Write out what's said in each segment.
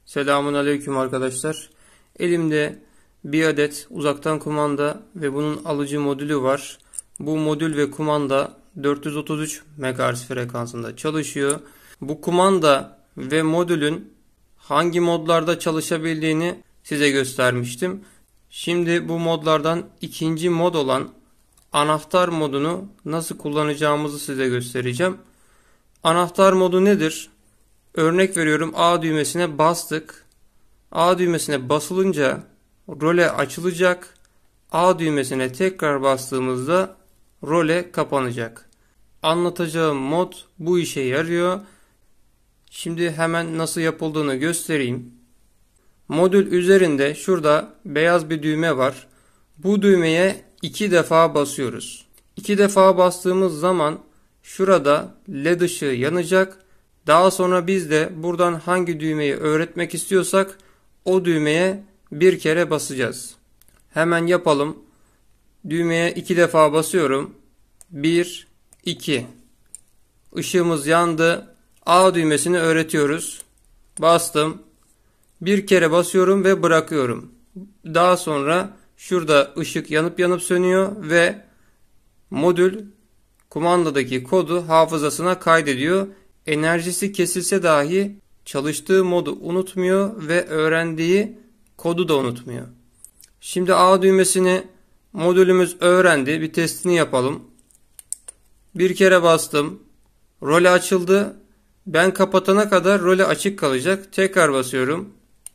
Selamun aleyküm arkadaşlar. Elimde bir adet uzaktan kumanda ve bunun alıcı modülü var. Bu modül ve kumanda 433 MHz frekansında çalışıyor. Bu kumanda ve modülün hangi modlarda çalışabildiğini size göstermiştim. Şimdi bu modlardan ikinci mod olan anahtar modunu nasıl kullanacağımızı size göstereceğim. Anahtar modu nedir? Örnek veriyorum, A düğmesine bastık. A düğmesine basılınca role açılacak. A düğmesine tekrar bastığımızda role kapanacak. Anlatacağım mod bu işe yarıyor. Şimdi hemen nasıl yapıldığını göstereyim. Modül üzerinde şurada beyaz bir düğme var. Bu düğmeye 2 defa basıyoruz. 2 defa bastığımız zaman şurada LED ışığı yanacak. Daha sonra biz de buradan hangi düğmeyi öğretmek istiyorsak o düğmeye bir kere basacağız. Hemen yapalım. Düğmeye 2 defa basıyorum. 1, 2. Işığımız yandı. A düğmesini öğretiyoruz. Bastım. Bir kere basıyorum ve bırakıyorum. Daha sonra şurada ışık yanıp sönüyor ve modül kumandadaki kodu hafızasına kaydediyor. Enerjisi kesilse dahi çalıştığı modu unutmuyor ve öğrendiği kodu da unutmuyor. Şimdi A düğmesini modülümüz öğrendi. Bir testini yapalım. Bir kere bastım. Role açıldı. Ben kapatana kadar role açık kalacak. Tekrar basıyorum.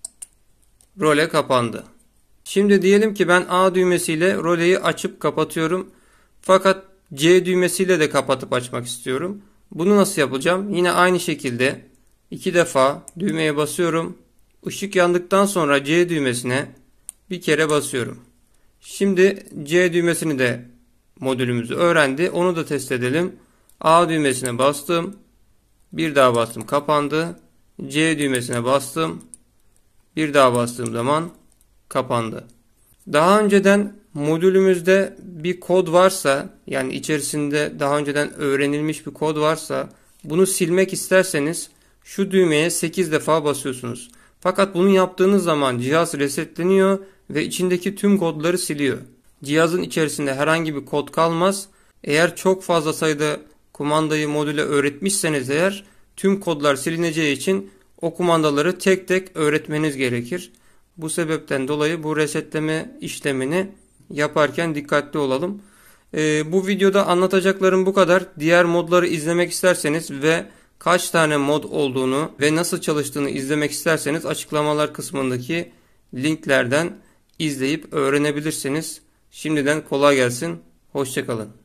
Role kapandı. Şimdi diyelim ki ben A düğmesiyle roleyi açıp kapatıyorum. Fakat C düğmesiyle de kapatıp açmak istiyorum. Bunu nasıl yapacağım? Yine aynı şekilde 2 defa düğmeye basıyorum. Işık yandıktan sonra C düğmesine bir kere basıyorum. Şimdi C düğmesini de modülümüzü öğrendi. Onu da test edelim. A düğmesine bastım. Bir daha bastım, kapandı. C düğmesine bastım. Bir daha bastığım zaman kapandı. Daha önceden modülümüzde bir kod varsa, yani içerisinde daha önceden öğrenilmiş bir kod varsa, bunu silmek isterseniz şu düğmeye 8 defa basıyorsunuz. Fakat bunu yaptığınız zaman cihaz resetleniyor ve içindeki tüm kodları siliyor. Cihazın içerisinde herhangi bir kod kalmaz. Eğer çok fazla sayıda kumandayı modüle öğretmişseniz eğer, tüm kodlar silineceği için o kumandaları tek tek öğretmeniz gerekir. Bu sebepten dolayı bu resetleme işlemini yaparken dikkatli olalım. Bu videoda anlatacaklarım bu kadar. Diğer modları izlemek isterseniz ve kaç tane mod olduğunu ve nasıl çalıştığını izlemek isterseniz açıklamalar kısmındaki linklerden izleyip öğrenebilirsiniz. Şimdiden kolay gelsin. Hoşça kalın.